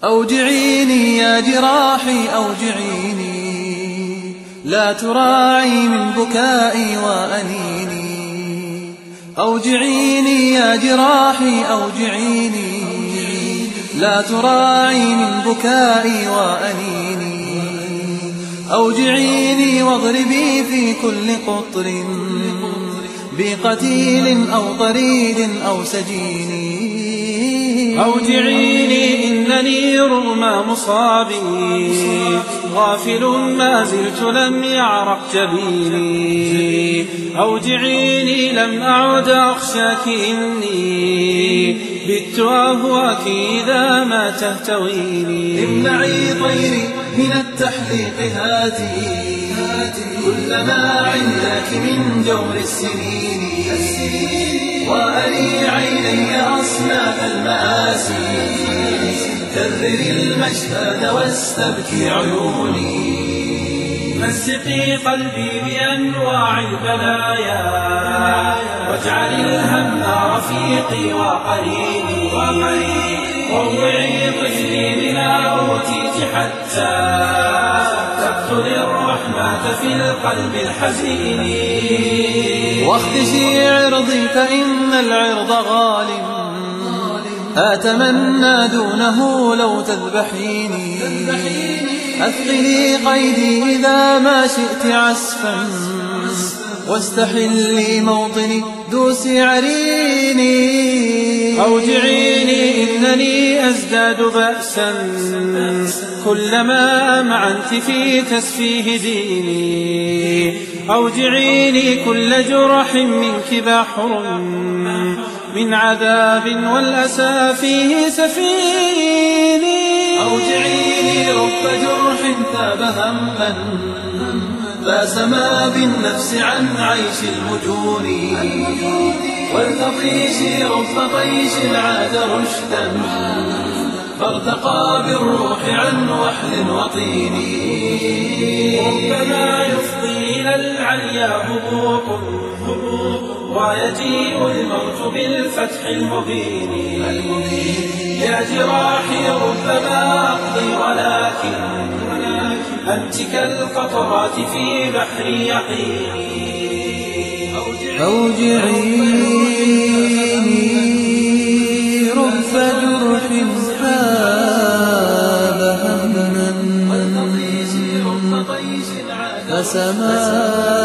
أوجعيني يا جراحي أوجعيني، لا تراعي من بكائي وأنيني. أوجعيني يا جراحي أوجعيني، لا تراعي من بكائي وأنيني. أوجعيني واضربي في كل قطر بقتيل أو طريد أو سجين. أوجعيني إنني رغم مصابي غافل ما زلت لم يعرق جبيني. أوجعيني لم أعد أخشاك إني بت أهواك إذا ما تهتويني. امنعي طيري من التحليق هاتي كلما عندك من جور السنين، وأري عيني أصناف المآسي، كرري المشهد واستبكي عيوني. مزقي قلبي بأنواع البلايا، واجعلي الهم رفيقي وقريني. روعي طفلي بما أوتيت حتى تقتل الرحمة في القلب الحزين. واخدشي عرضي فإن العرض غال، أتمنى دونه لو تذبحيني. أثقلي قيدي إذا ما شئت عسفا، واستحلي موطني دوسي عريني. أوجعيني إنني أزداد بأسا كلما أمعنت في تسفيه ديني. أوجعيني كل جرح منك بحر من عذاب والأسى فيه سفيني. أوجعيني رب جرح ثاب هما فاسما بالنفس عن عيش المجون. والتطيش رب طيش عاد رشدا فارتقى بالروح عن وحل وطين. ربما يفضي إلى العليا هبوط ويجيء الموت بالفتح المبين. يا جراحي ربما أقضي ولكن أنت كالقطرات في بحر يقين. أوجعيني رب جرح ثاب هما فسما